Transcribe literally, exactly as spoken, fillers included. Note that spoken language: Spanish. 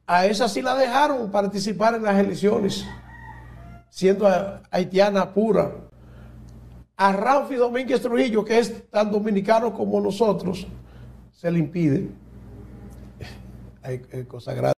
A esa sí la dejaron participar en las elecciones, siendo haitiana pura. A Raufi Domínguez Trujillo, que es tan dominicano como nosotros, se le impide. Hay, hay cosas graves.